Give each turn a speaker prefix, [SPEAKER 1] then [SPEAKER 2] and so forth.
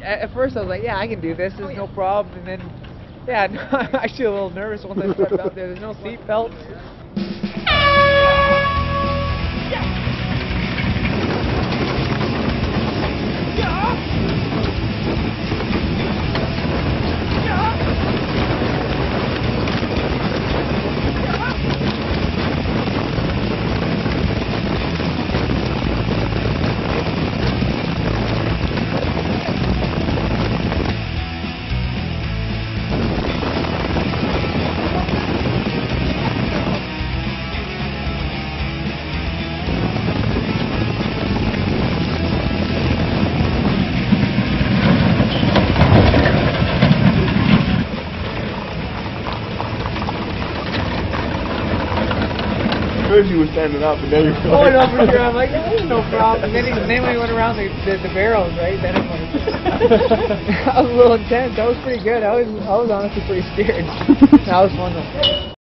[SPEAKER 1] at first I was like, yeah, I can do this. There's no problem. And then, yeah, no, I'm actually a little nervous once I stepped out there. There's no seat belts.
[SPEAKER 2] First you were standing up, and then you were
[SPEAKER 1] going over here. I'm like, there's no problem. And then when we went around the barrels, right? Then it went. I was a little intense. That was pretty good. I was honestly pretty scared. That was fun though.